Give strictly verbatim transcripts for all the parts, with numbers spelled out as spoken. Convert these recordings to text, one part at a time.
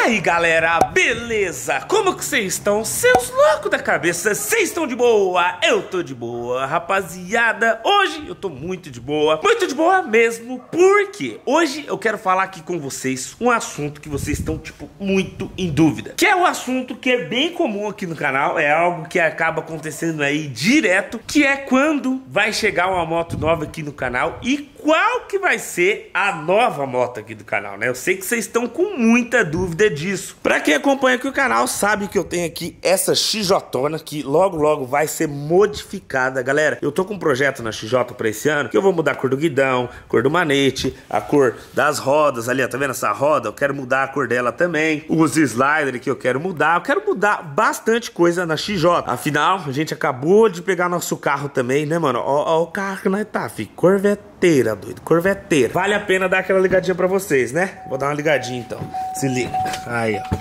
aí galera, beleza? Como que vocês estão? Seus loucos da cabeça, vocês estão de boa? Eu tô de boa, rapaziada. Hoje eu tô muito de boa, muito de boa mesmo, porque hoje eu quero falar aqui com vocês um assunto que vocês estão, tipo, muito em dúvida. Que é um assunto que é bem comum aqui no canal, é algo que acaba acontecendo aí direto, que é quando vai chegar uma moto nova aqui no canal e qual que vai ser a nova moto aqui do canal, né? Eu sei que vocês estão com muita dúvida disso. Pra quem acompanha aqui o canal, sabe que eu tenho aqui essa X J que logo logo vai ser modificada, galera. Eu tô com um projeto na X J pra esse ano, que eu vou mudar a cor do guidão, cor do manete, a cor das rodas ali, ó, tá vendo essa roda? Eu quero mudar a cor dela também. Os sliders que eu quero mudar, eu quero mudar bastante coisa na X J. Afinal, a gente acabou de pegar nosso carro também, né, mano? Ó, ó o carro que nós tá, fi, corveteira, doido, corveteira. Vale a pena dar aquela ligadinha pra vocês, né? Vou dar uma ligadinha então, se liga. Aí, ó.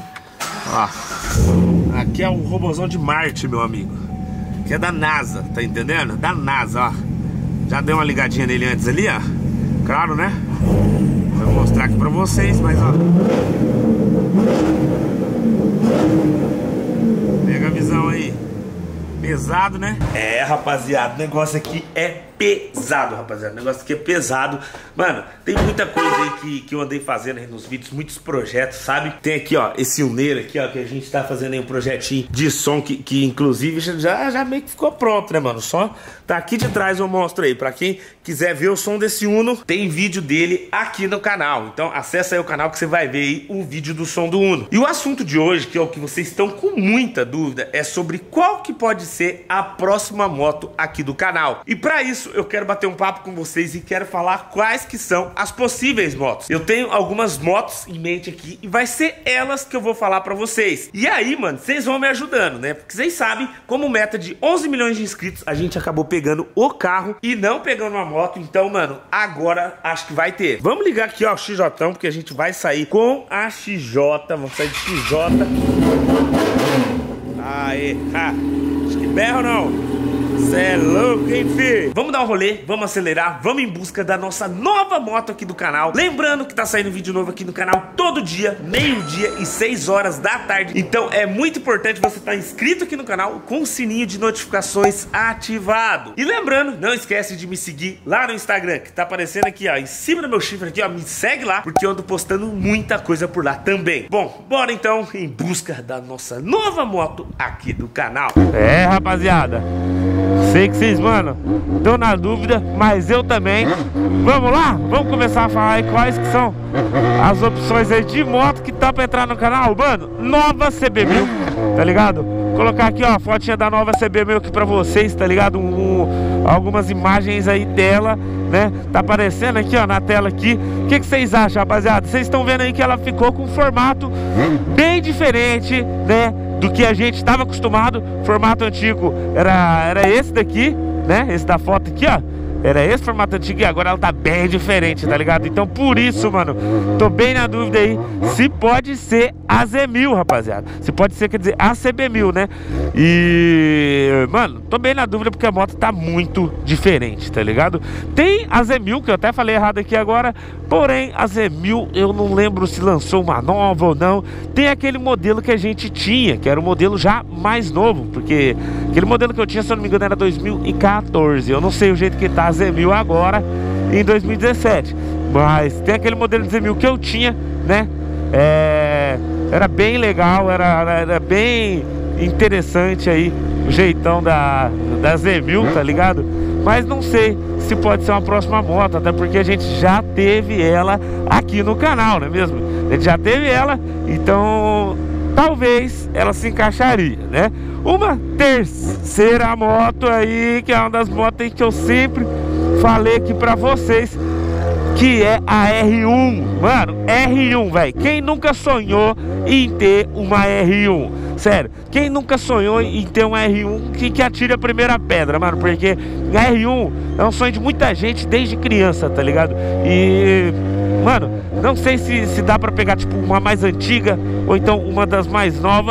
Ó, aqui é o robôzão de Marte, meu amigo, que é da NASA, tá entendendo? Da NASA, ó. Já dei uma ligadinha nele antes ali, ó. Claro, né? Vou mostrar aqui pra vocês, mas ó, pega a visão aí. Pesado, né? É, rapaziada, o negócio aqui é pesado, rapaziada. O negócio aqui é pesado. Mano, tem muita coisa aí que, que eu andei fazendo aí nos vídeos, muitos projetos, sabe? Tem aqui, ó, esse uneiro aqui, ó, que a gente tá fazendo aí um projetinho de som que, que inclusive, já, já meio que ficou pronto, né, mano? Só tá aqui de trás, eu mostro aí. Pra quem quiser ver o som desse Uno, tem vídeo dele aqui no canal. Então, acessa aí o canal que você vai ver aí o vídeo do som do Uno. E o assunto de hoje, que é o que vocês estão com muita dúvida, é sobre qual que pode ser a próxima moto aqui do canal. E pra isso, eu quero bater um papo com vocês e quero falar quais que são as possíveis motos. Eu tenho algumas motos em mente aqui e vai ser elas que eu vou falar pra vocês. E aí, mano, vocês vão me ajudando, né? Porque vocês sabem, como meta de onze milhões de inscritos, a gente acabou pegando o carro e não pegando uma moto. Então, mano, agora acho que vai ter. Vamos ligar aqui, ó, o X J, porque a gente vai sair com a X J. Vamos sair de X J. Aê, ha. Acho que berra ou não? Cê é louco, hein, filho? Vamos dar um rolê, vamos acelerar, vamos em busca da nossa nova moto aqui do canal. Lembrando que tá saindo vídeo novo aqui no canal todo dia, meio-dia e seis horas da tarde. Então é muito importante você estar inscrito aqui no canal com o sininho de notificações ativado. E lembrando, não esquece de me seguir lá no Instagram, que tá aparecendo aqui, ó, em cima do meu chifre aqui, ó. Me segue lá, porque eu ando postando muita coisa por lá também. Bom, bora então em busca da nossa nova moto aqui do canal. É, rapaziada, sei que vocês, mano, estão na dúvida, mas eu também. Vamos lá? Vamos começar a falar aí quais que são as opções aí de moto que tá pra entrar no canal. Mano, nova C B mil, tá ligado? Vou colocar aqui, ó, a fotinha da nova C B mil aqui pra vocês, tá ligado? Um, um, algumas imagens aí dela, né? Tá aparecendo aqui, ó, na tela aqui. O que que vocês acham, rapaziada? Vocês estão vendo aí que ela ficou com um formato bem diferente, né, do que a gente estava acostumado. Formato antigo era, era esse daqui, né? Esse da foto aqui, ó. Era esse formato antigo e agora ela tá bem diferente, tá ligado? Então por isso, mano, tô bem na dúvida aí se pode ser a Z mil, rapaziada. Se pode ser, quer dizer, a C B mil, né? E, mano, tô bem na dúvida porque a moto tá muito diferente, tá ligado? Tem a Z mil, que eu até falei errado aqui agora, porém a Z mil eu não lembro se lançou uma nova ou não. Tem aquele modelo que a gente tinha, que era o modelo já mais novo, porque aquele modelo que eu tinha, se eu não me engano, era dois mil e quatorze. Eu não sei o jeito que tá a Z mil agora em dois mil e dezessete, mas tem aquele modelo de Z mil que eu tinha, né? É, era bem legal, era, era bem interessante aí o jeitão da, da Z mil, tá ligado? Mas não sei se pode ser uma próxima moto, até porque a gente já teve ela aqui no canal, não é mesmo? A gente já teve ela, então talvez ela se encaixaria, né? Uma terceira moto aí, que é uma das motos aí que eu sempre falei aqui pra vocês, que é a R um. Mano, R um, velho. Quem nunca sonhou em ter uma R um? Sério, quem nunca sonhou em ter uma R um, que, que atire a primeira pedra, mano? Porque a R um é um sonho de muita gente desde criança, tá ligado? E, mano, não sei se, se dá pra pegar, tipo, uma mais antiga ou então uma das mais novas.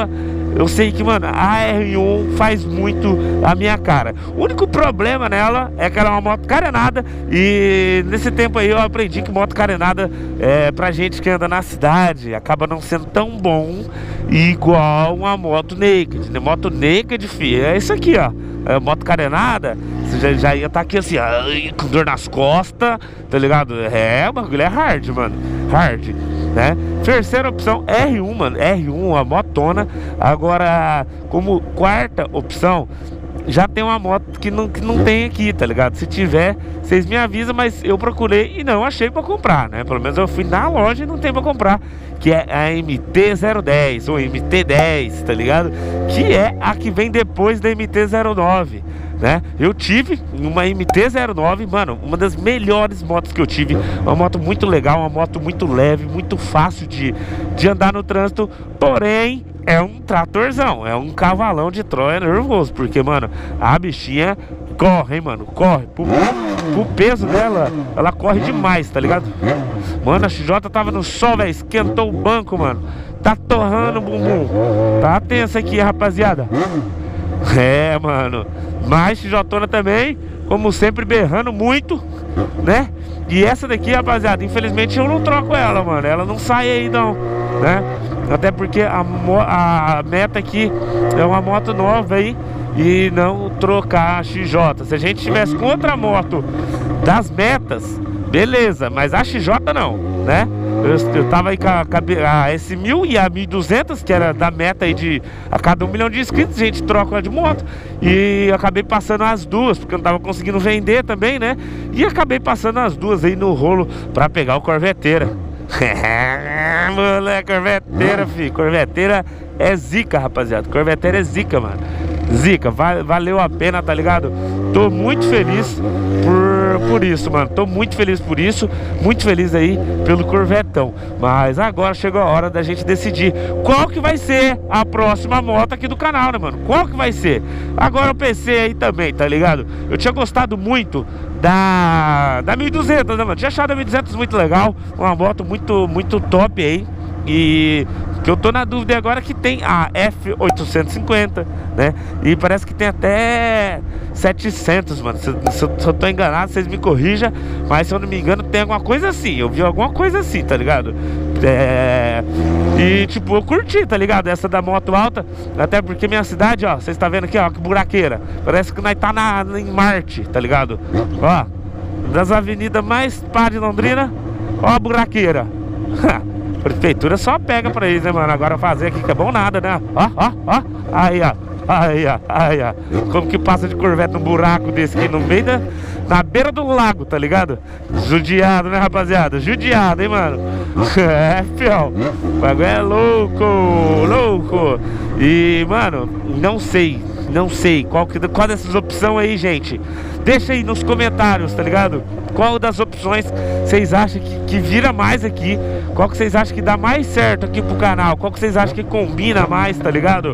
eu sei que, mano, a R um faz muito a minha cara. O único problema nela é que ela é uma moto carenada. E nesse tempo aí eu aprendi que moto carenada, é, pra gente que anda na cidade, acaba não sendo tão bom igual uma moto naked, né? Moto naked, filho, é isso aqui, ó. É, moto carenada, você já, já ia estar tá aqui assim, ó, com dor nas costas, tá ligado? É, o bagulho é hard, mano. Hard, né? Terceira opção, R um, mano. R um, a motona. Agora, como quarta opção, já tem uma moto que não, que não tem aqui, tá ligado? Se tiver, vocês me avisam, mas eu procurei e não achei pra comprar, né? Pelo menos eu fui na loja e não tem pra comprar. Que é a M T zero dez ou M T dez, tá ligado? Que é a que vem depois da M T zero nove, né? Eu tive uma M T zero nove, mano, uma das melhores motos que eu tive. Uma moto muito legal, uma moto muito leve, muito fácil de, de andar no trânsito. Porém, é um tratorzão, é um cavalão de Troia nervoso. Porque, mano, a bichinha corre, hein, mano, corre. Pro, pro peso dela, ela corre demais, tá ligado? Mano, a X J tava no sol, velho, esquentou o banco, mano. Tá torrando o bumbum. Tá tenso aqui, rapaziada. É, mano. Mas X J também, como sempre, berrando muito, né? E essa daqui, rapaziada, infelizmente eu não troco ela, mano. Ela não sai aí, não, né? Até porque a, a meta aqui é uma moto nova aí e não trocar a X J. Se a gente tivesse com outra moto das metas, beleza, mas a X J não, né? Eu, eu tava aí com a, com a S mil e a mil e duzentos, que era da meta aí de a cada um milhão de inscritos, a gente troca ela de moto. E eu acabei passando as duas, porque eu não tava conseguindo vender também, né? E acabei passando as duas aí no rolo pra pegar o Corveteira. Moleque, Corveteira, filho. Corveteira é zica, rapaziada. Corveteira é zica, mano. Zica, valeu a pena, tá ligado? Tô muito feliz por, por isso, mano. Tô muito feliz por isso. Muito feliz aí pelo Corvetão. Mas agora chegou a hora da gente decidir qual que vai ser a próxima moto aqui do canal, né, mano? Qual que vai ser? Agora eu pensei aí também, tá ligado? Eu tinha gostado muito da, da mil e duzentos, né, mano? Tinha achado a mil e duzentos muito legal. Uma moto muito, muito top aí. E que eu tô na dúvida agora que tem a F oitocentos e cinquenta, né? E parece que tem até setecentos, mano. Se, se, eu, se eu tô enganado, vocês me corrijam. Mas se eu não me engano, tem alguma coisa assim. Eu vi alguma coisa assim, tá ligado? É... E tipo, eu curti, tá ligado? Essa da moto alta. Até porque minha cidade, ó, vocês tá vendo aqui, ó, que buraqueira. Parece que nós tá na, em Marte, tá ligado? Ó, das avenidas mais pá de Londrina. Ó a buraqueira. Prefeitura só pega pra eles, né, mano? Agora fazer aqui que é bom nada, né? Ó, ó, ó. Aí, ó. Aí, ó. Aí, ó. Como que passa de Corvette num buraco desse aqui no meio da... Na beira do lago, tá ligado? Judiado, né, rapaziada? Judiado, hein, mano? É, fiel. O bagulho é louco, louco. E, mano, não sei. Não sei. Qual, que, qual dessas opções aí, gente? Deixa aí nos comentários, tá ligado? Qual das opções vocês acham que, que vira mais aqui? Qual que vocês acham que dá mais certo aqui pro canal? Qual que vocês acham que combina mais, tá ligado?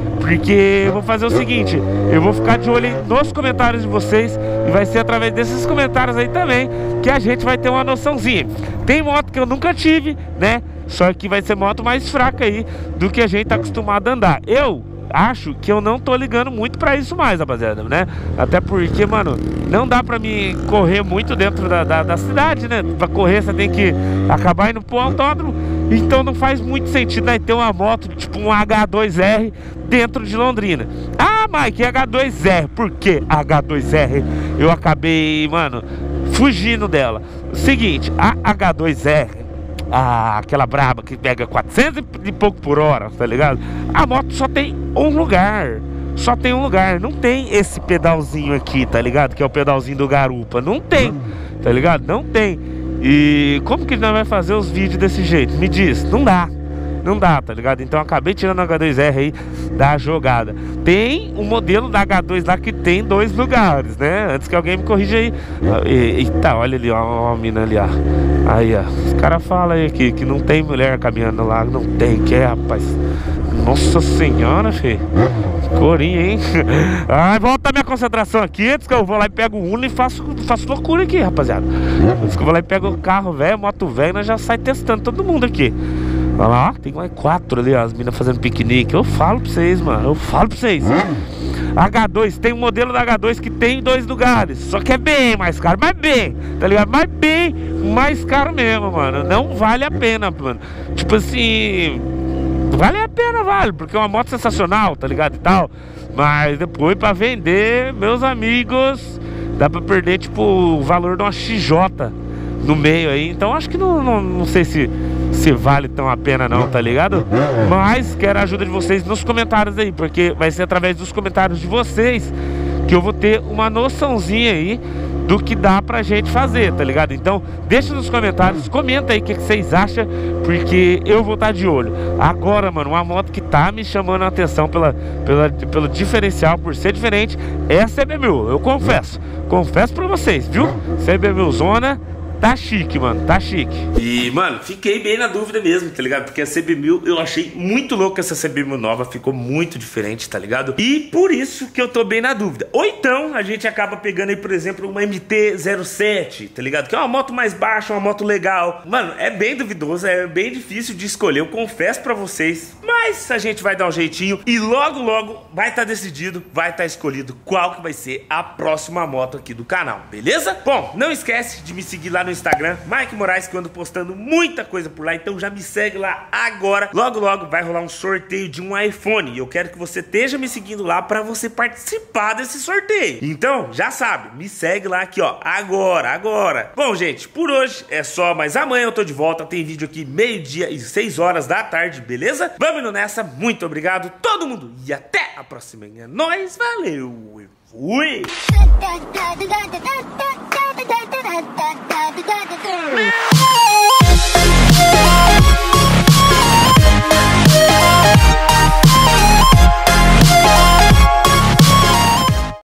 Porque eu vou fazer o seguinte, eu vou ficar de olho nos comentários de vocês. E vai ser através desses comentários aí também que a gente vai ter uma noçãozinha. Tem moto que eu nunca tive, né? Só que vai ser moto mais fraca aí do que a gente tá acostumado a andar. Eu acho que eu não tô ligando muito pra isso mais, rapaziada, né? Até porque, mano, não dá pra me correr muito dentro da, da, da cidade, né? Pra correr você tem que acabar indo pro autódromo. Então não faz muito sentido, né, ter uma moto tipo um H dois R dentro de Londrina. Ah, Mike, H dois R. Por que H dois R? Eu acabei, mano, fugindo dela. Seguinte, a H dois R, Ah, aquela braba que pega quatrocentos e pouco por hora, tá ligado? A moto só tem um lugar. Só tem um lugar. Não tem esse pedalzinho aqui, tá ligado? Que é o pedalzinho do garupa. Não tem, tá ligado? Não tem. E como que nós vai fazer os vídeos desse jeito? Me diz, não dá. Não dá, tá ligado? Então eu acabei tirando a H dois R aí da jogada. Tem um modelo da H dois lá que tem dois lugares, né? Antes que alguém me corrija aí. Eita, olha ali, ó, uma mina ali, ó. Aí, ó. Os caras falam aí que, que não tem mulher caminhando lá. Não tem, que é, rapaz. Nossa senhora, filho. Corinha, hein? Ai, volta minha concentração aqui. Antes que eu vou lá e pego o Uno e faço, faço loucura aqui, rapaziada. Antes que eu vou lá e pego o carro velho, moto velho, nós já sai testando todo mundo aqui. Olha lá, tem mais quatro ali, ó, as meninas fazendo piquenique. Eu falo pra vocês, mano, eu falo pra vocês. H dois, tem um modelo da H dois que tem dois lugares, só que é bem mais caro, mas bem, tá ligado? Mas bem mais caro mesmo, mano. Não vale a pena, mano. Tipo assim, vale a pena, vale, porque é uma moto sensacional, tá ligado? E tal. Mas depois pra vender, meus amigos, dá pra perder, tipo, o valor de uma X J no meio aí. Então acho que não, não, não sei se, se vale tão a pena não, tá ligado? Mas quero a ajuda de vocês nos comentários aí, porque vai ser através dos comentários de vocês que eu vou ter uma noçãozinha aí do que dá pra gente fazer, tá ligado? Então deixa nos comentários, comenta aí o que, que vocês acham, porque eu vou estar de olho. Agora, mano, uma moto que tá me chamando a atenção pela, pela, pelo diferencial, por ser diferente, é a C B mil, eu confesso. Confesso pra vocês, viu? C B mil Zona tá chique, mano, tá chique. E, mano, fiquei bem na dúvida mesmo, tá ligado? Porque a C B mil, eu achei muito louca essa C B mil nova, ficou muito diferente, tá ligado? E por isso que eu tô bem na dúvida. Ou então, a gente acaba pegando aí, por exemplo, uma M T zero sete, tá ligado? Que é uma moto mais baixa, uma moto legal. Mano, é bem duvidoso, é bem difícil de escolher, eu confesso pra vocês. Mas a gente vai dar um jeitinho e logo, logo vai estar decidido, vai estar escolhido qual que vai ser a próxima moto aqui do canal, beleza? Bom, não esquece de me seguir lá no Instagram, Mike Moraes, que eu ando postando muita coisa por lá, então já me segue lá agora. Logo, logo vai rolar um sorteio de um iPhone e eu quero que você esteja me seguindo lá pra você participar desse sorteio. Então, já sabe, me segue lá aqui, ó, agora, agora. Bom, gente, por hoje é só, mas amanhã eu tô de volta, tem vídeo aqui meio-dia e seis horas da tarde, beleza? Vamos nessa, muito obrigado todo mundo e até a próxima. É nóis, valeu, fui!